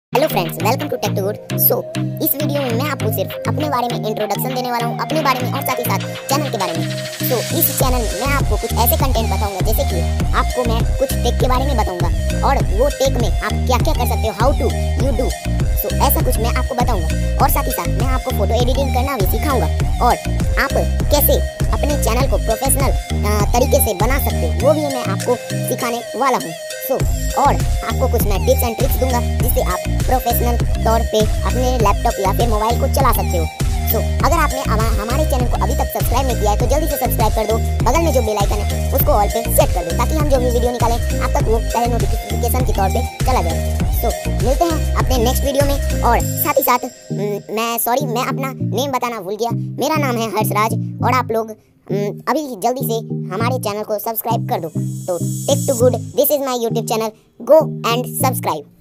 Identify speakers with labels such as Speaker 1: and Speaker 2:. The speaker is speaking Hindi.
Speaker 1: Hello friends, welcome to tech to good. इस वीडियो में मैं आपको सिर्फ अपने बारे में इंट्रोडक्शन देने वाला हूँ, अपने बारे में और साथ ही साथ चैनल के बारे में। इस चैनल में मैं आपको कुछ ऐसे कंटेंट बताऊंगा, जैसे कि आपको मैं कुछ टेक के बारे में बताऊंगा और वो टेक में आप क्या क्या कर सकते हो, हाउ टू यू डू। ऐसा कुछ मैं आपको बताऊंगा और साथ ही साथ मैं आपको फोटो एडिटिंग करना भी सिखाऊंगा और आप कैसे अपने चैनल को प्रोफेशनल तरीके से बना सकते हो वो भी मैं आपको सिखाने वाला हूँ। और आपको कुछ मैं टिप्स एंड ट्रिक्स दूंगा जिससे आप प्रोफेशनल तौर पे अपने लैपटॉप या फिर मोबाइल को चला सकते हो। अगर आपने हमारे चैनल को अभी तक सब्सक्राइब नहीं किया है तो जल्दी से सब्सक्राइब कर दो। बगल में जो बेल आइकन है उसको ऑल पे सेट कर दो ताकि हम जो भी वीडियो निकालें आप तक वो पहले नोटिफिकेशन के तौर पे चला जाए। मिलते हैं अपने नेक्स्ट वीडियो में। और साथ ही साथ मैं अपना नेम बताना भूल गया। मेरा नाम है हर्षराज और आप लोग अभी जल्दी से हमारे चैनल को सब्सक्राइब कर दो। Tech to good, this is my YouTube channel, go and subscribe.